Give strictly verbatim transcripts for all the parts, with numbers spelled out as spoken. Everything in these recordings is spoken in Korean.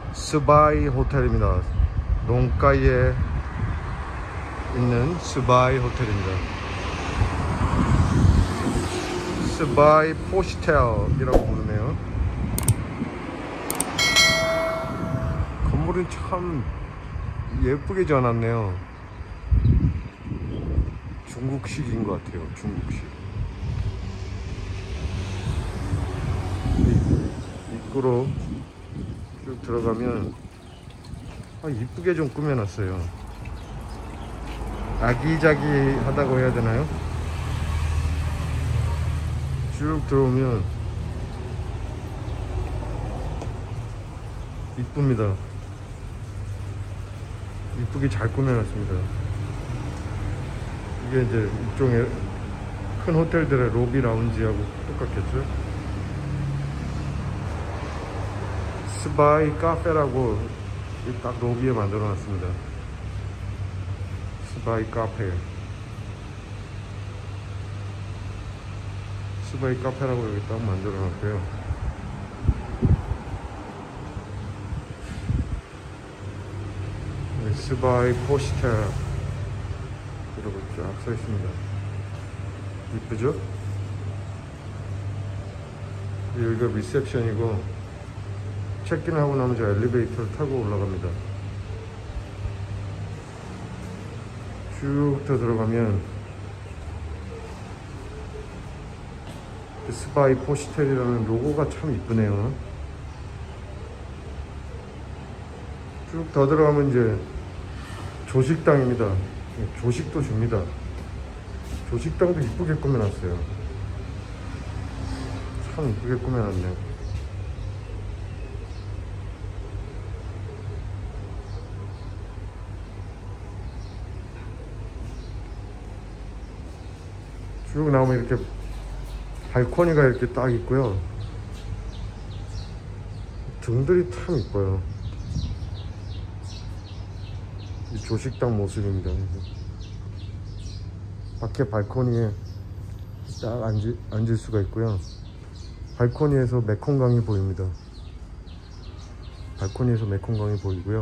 스바이 호텔입니다. 농가에 있는 스바이 호텔입니다. 스바이 포시텔이라고 부르네요. 건물은 참 예쁘게 지어놨네요. 중국식인 것 같아요. 중국식. 입구로 쭉 들어가면 아, 이쁘게 좀 꾸며놨어요. 아기자기하다고 해야 되나요? 쭉 들어오면 이쁩니다. 이쁘게 잘 꾸며놨습니다. 이게 이제 일종의 큰 호텔들의 로비 라운지하고 똑같겠죠? 스바이 카페라고 딱 로비에 만들어 놨습니다. 스바이 카페. 스바이 카페라고 여기 딱 만들어 놨고요. 네, 스바이 포시텔 이러고 쫙 써 있습니다. 이쁘죠? 여기가 리셉션이고, 체크인하고 나면 저 엘리베이터를 타고 올라갑니다. 쭉 더 들어가면 스바이 포시텔이라는 로고가 참 이쁘네요. 쭉 더 들어가면 이제 조식당입니다. 조식도 줍니다. 조식당도 이쁘게 꾸며놨어요. 참 이쁘게 꾸며놨네. 쭉 나오면 이렇게 발코니가 이렇게 딱 있고요. 등들이 참 이뻐요. 이 조식당 모습입니다. 밖에 발코니에 딱 앉을, 앉을 수가 있고요. 발코니에서 메콩강이 보입니다. 발코니에서 메콩강이 보이고요.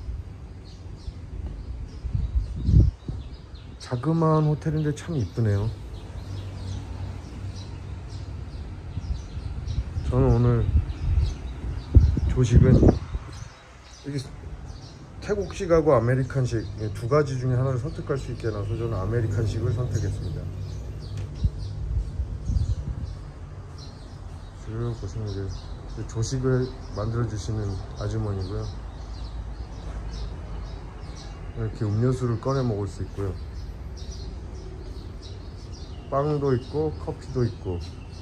자그마한 호텔인데 참 이쁘네요. 저는 오늘 조식은 여기 태국식하고 아메리칸식 두 가지 중에 하나를 선택할 수 있게 해놔서 저는 아메리칸식을 선택했습니다. 쭉 보시면 이제 조식을 만들어 주시는 아주머니고요. 이렇게 음료수를 꺼내 먹을 수 있고요. 빵도 있고 커피도 있고.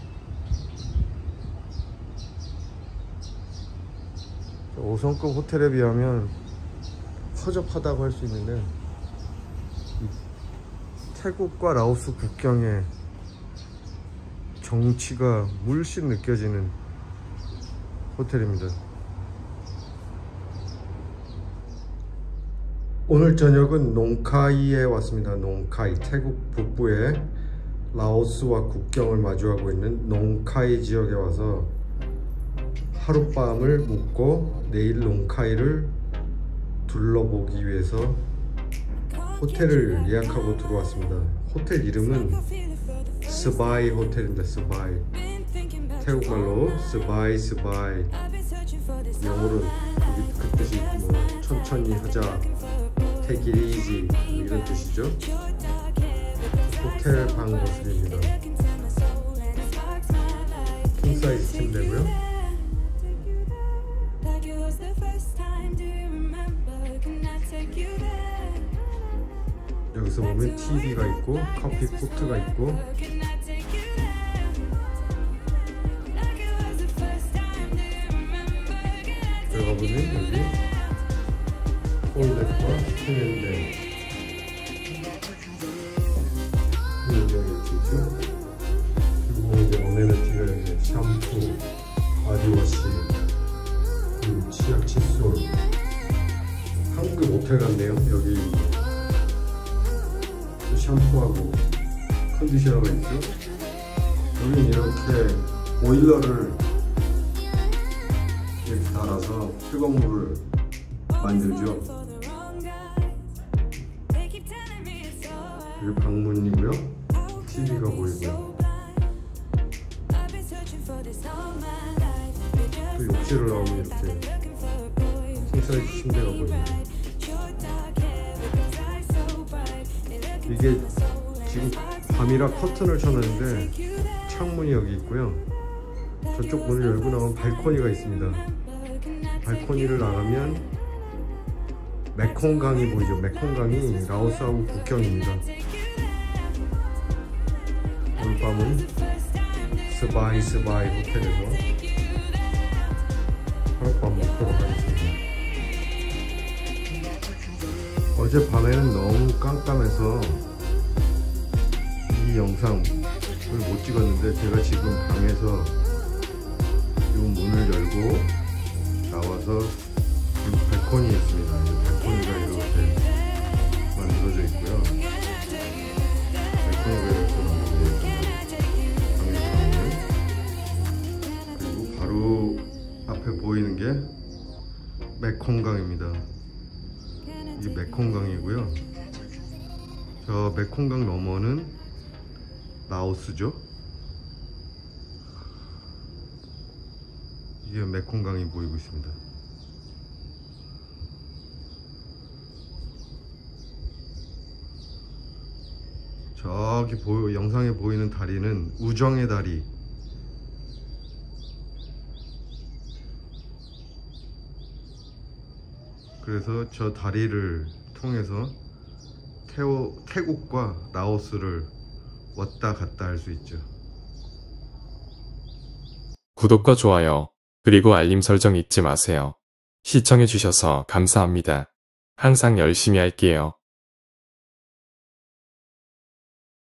오 성급 호텔에 비하면 허접하다고 할 수 있는데, 이 태국과 라오스 국경에 정치가 물씬 느껴지는 호텔입니다. 오늘 저녁은 농카이에 왔습니다. 농카이, 태국 북부에 라오스와 국경을 마주하고 있는 농카이 지역에 와서 하룻밤을 묵고 내일 농카이를 둘러보기 위해서 호텔을 예약하고 들어왔습니다. 호텔 이름은 스바이 호텔입니다. 스바이. 태국말로 스바이 스바이. 영어로 그 뜻이 뭐 천천히 하자, take it easy 이런 뜻이죠. 호텔 방 모습입니다. 킹사이즈 침대고요. 여기서 보면 티비가 있고 커피 포트가 있고, 들어가 보면 여기 폴더과 세면대, 여기 이렇게 있죠. 그리고 이제 어메니티가 이제 샴푸, 바디워시, 그리고 치약, 칫솔. 한국의 모텔 같네요. 여기 샴푸하고 컨디셔너가 있죠. 여기는 이렇게 보일러를 이렇게 달아서 뜨거운 물을 만들죠. 여기 방문이고요. 티비가 보이고요. 또 욕실을 나오면 이렇게 킹사이즈 침대가 보이네요. 이게 지금 밤이라 커튼을 쳐놨는데 창문이 여기 있고요. 저쪽 문을 열고 나가면 발코니가 있습니다. 발코니를 나가면 메콩강이 보이죠. 메콩강이 라오스하고 국경입니다. 오늘 밤은 스바이 스바이 호텔에서 하룻밤 묵도록 하겠습니다. 어젯밤에는 너무 깜깜해서 이 영상을 못 찍었는데, 제가 지금 방에서 이 문을 열고 나와서 이 발코니에 있습니다. 이 발코니가 이렇게 만들어져 있고요. 발코니가 이렇게 만들어져 있습니다. 방에서 나오는. 그리고 바로 앞에 보이는 게 메콩강입니다. 이게 메콩강이고요. 저 메콩강 너머는 라오스죠. 이게 메콩강이 보이고 있습니다. 저기 보, 영상에 보이는 다리는 우정의 다리. 그래서 저 다리를 통해서 태오, 태국과 라오스를 왔다 갔다 할 수 있죠. 구독과 좋아요, 그리고 알림 설정 잊지 마세요. 시청해주셔서 감사합니다. 항상 열심히 할게요.